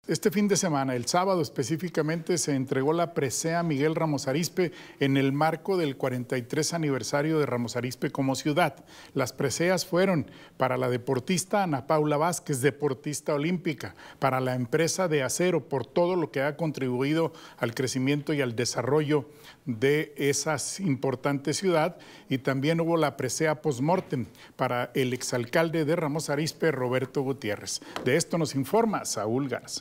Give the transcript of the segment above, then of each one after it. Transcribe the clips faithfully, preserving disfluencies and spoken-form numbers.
Este fin de semana, el sábado específicamente, se entregó la presea Miguel Ramos Arizpe en el marco del cuarenta y tres aniversario de Ramos Arizpe como ciudad. Las preseas fueron para la deportista Ana Paula Vázquez, deportista olímpica, para la empresa de acero por todo lo que ha contribuido al crecimiento y al desarrollo de esa importante ciudad, y también hubo la presea postmortem para el exalcalde de Ramos Arizpe, Roberto Gutiérrez. De esto nos informa Saúl Garza.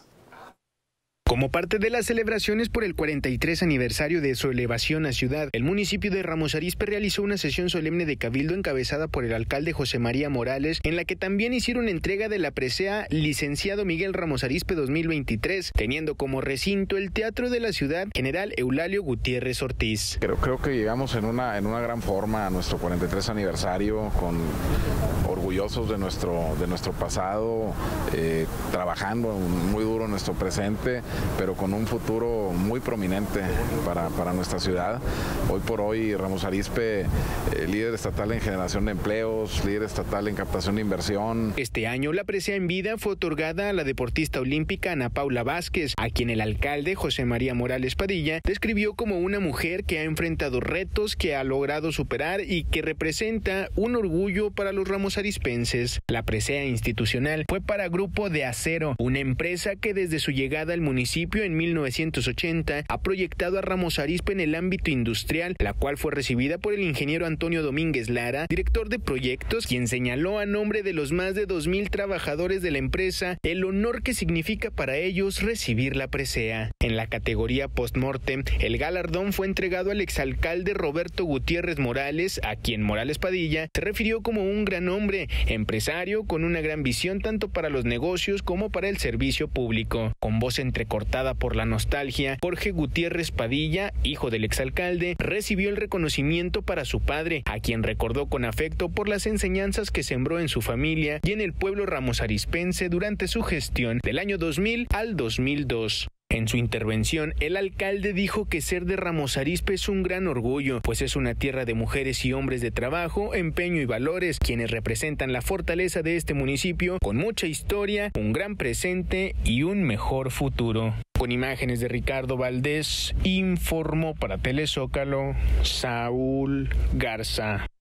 Como parte de las celebraciones por el cuarenta y tres aniversario de su elevación a ciudad, el municipio de Ramos Arizpe realizó una sesión solemne de cabildo encabezada por el alcalde José María Morales, en la que también hicieron entrega de la presea Licenciado Miguel Ramos Arizpe dos mil veintitrés, teniendo como recinto el Teatro de la Ciudad General Eulalio Gutiérrez Ortiz. Creo, creo que llegamos en una, en una gran forma a nuestro cuarenta y tres aniversario, con orgullosos de nuestro, de nuestro pasado, eh, trabajando muy duro en nuestro presente, pero con un futuro muy prominente para, para nuestra ciudad. Hoy por hoy Ramos Arizpe, eh, líder estatal en generación de empleos, líder estatal en captación de inversión. Este año la presea en vida fue otorgada a la deportista olímpica Ana Paula Vázquez, a quien el alcalde José María Morales Padilla describió como una mujer que ha enfrentado retos, que ha logrado superar y que representa un orgullo para los ramosarizpenses. La presea institucional fue para Grupo de Acero, una empresa que desde su llegada al municipio en mil novecientos ochenta ha proyectado a Ramos Arizpe en el ámbito industrial, la cual fue recibida por el ingeniero Antonio Domínguez Lara, director de proyectos, quien señaló a nombre de los más de dos mil trabajadores de la empresa el honor que significa para ellos recibir la presea. En la categoría postmortem, el galardón fue entregado al exalcalde Roberto Gutiérrez Morales, a quien Morales Padilla se refirió como un gran hombre, empresario con una gran visión tanto para los negocios como para el servicio público. Con voz entrecortada cortada por la nostalgia, Jorge Gutiérrez Padilla, hijo del exalcalde, recibió el reconocimiento para su padre, a quien recordó con afecto por las enseñanzas que sembró en su familia y en el pueblo ramosarizpense durante su gestión del año dos mil al dos mil dos. En su intervención, el alcalde dijo que ser de Ramos Arizpe es un gran orgullo, pues es una tierra de mujeres y hombres de trabajo, empeño y valores, quienes representan la fortaleza de este municipio, con mucha historia, un gran presente y un mejor futuro. Con imágenes de Ricardo Valdés, informó para Telezócalo Saúl Garza.